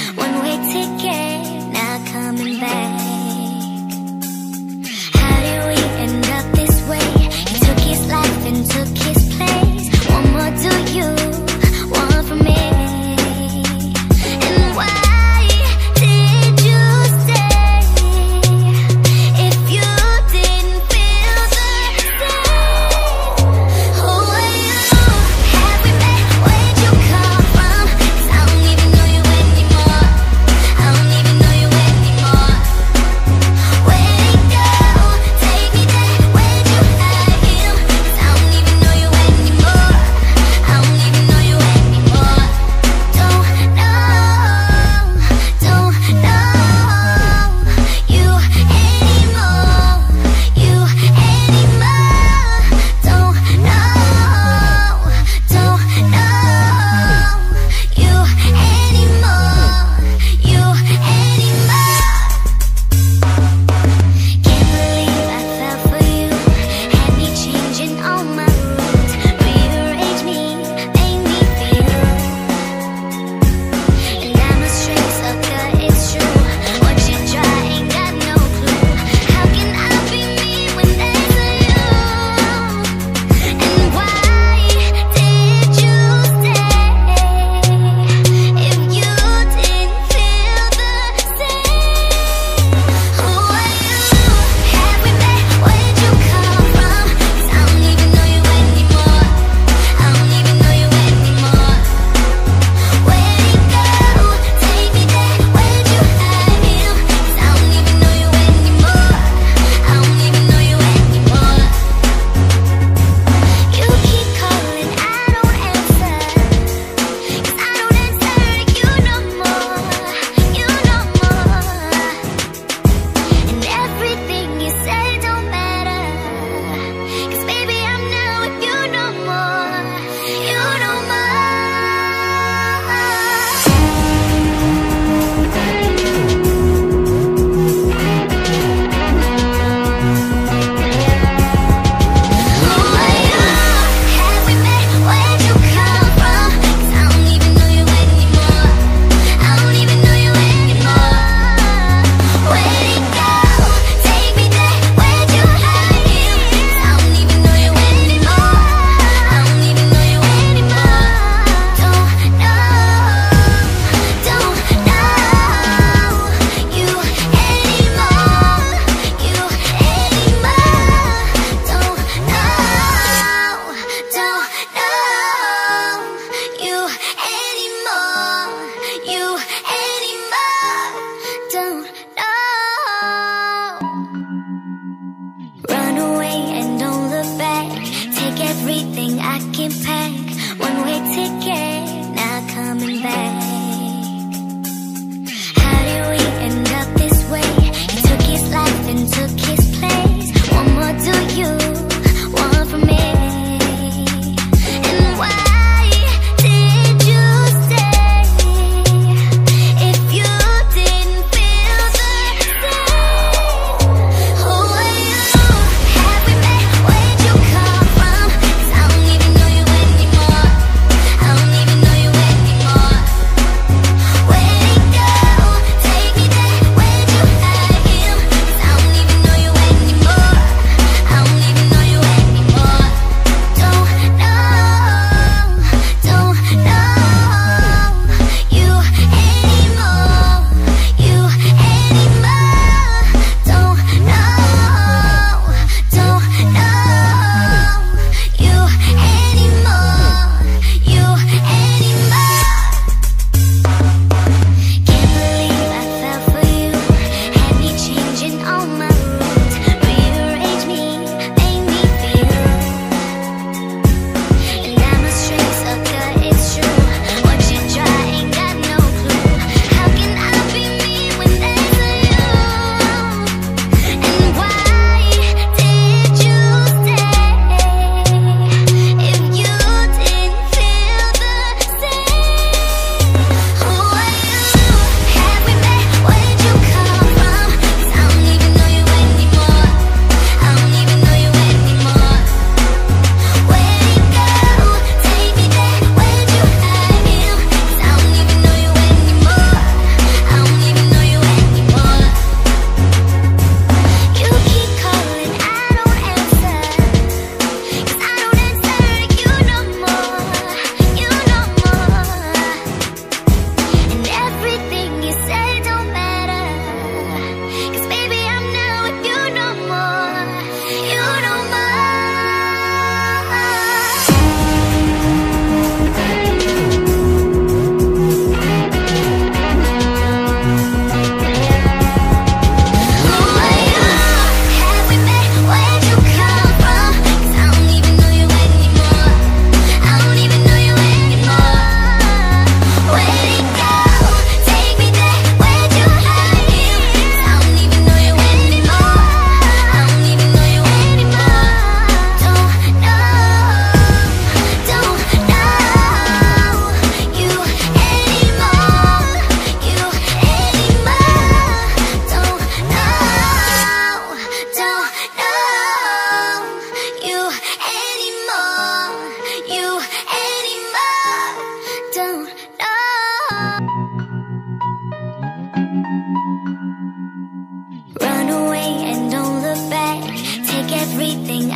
One way ticket, not coming back. How did we end up this way? He took his life and took his place. One more do you, one for me. And why did you stay if you didn't feel the same? Who are you? Have we met? Where'd you come from? 'Cause I don't even know you anymore. I don't even know you anymore. Where'd he go? Take me there. Where'd you hide him? 'Cause I don't even know you anymore. I don't even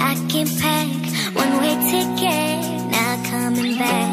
Pack and pack, one way ticket, not coming back.